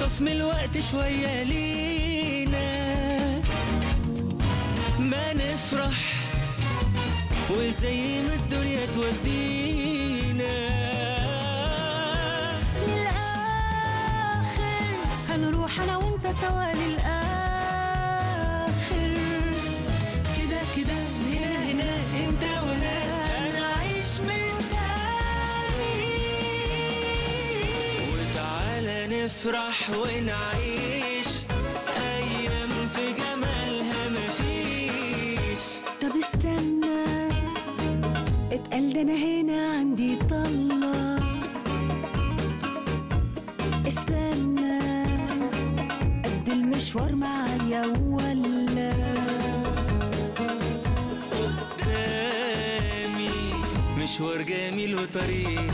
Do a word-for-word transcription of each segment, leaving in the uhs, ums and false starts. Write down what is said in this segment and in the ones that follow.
نخطف من الوقت شوية لينا، ما نفرح وزي ما الدنيا تودينا للآخر. هنروح أنا وأنت سوا للآخر، كده كده هنا هنا انت وانا هنعيش من تاني، وتعالى نفرح ونعيش أيام في جمالها مفيش. طب استنى، اتقال ده أنا هنا عندي طلة. استنى، قد المشوار معايا ولا قدامي مشوار جميل وطريق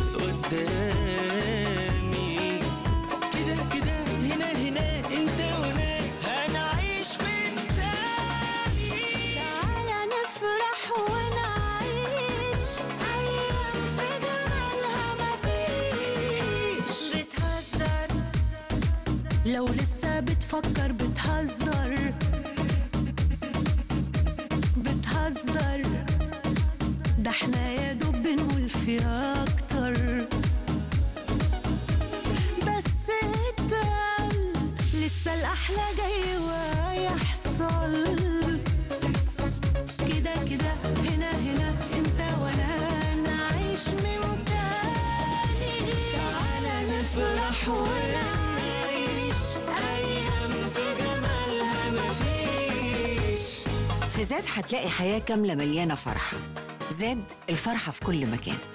قدامي، كده كده هنا هنا انت وانا هنعيش من تاني. تعالى نفرح ونعيش أيام في جمالها مفيش. بتهزر لو لسه بتفكر، بتهزر بتهزر، ده احنا يا دوب بنقول فيها أكتر. بس اتقل لسه الأحلى جاي وهيحصل، كده كده هنا هنا انت وانا نعيش من تاني. تعالى نفرح ونعيش أيام في جمالها مفيش. في زاد هتلاقي حياة كاملة مليانة فرحة. زاد، الفرحة في كل مكان.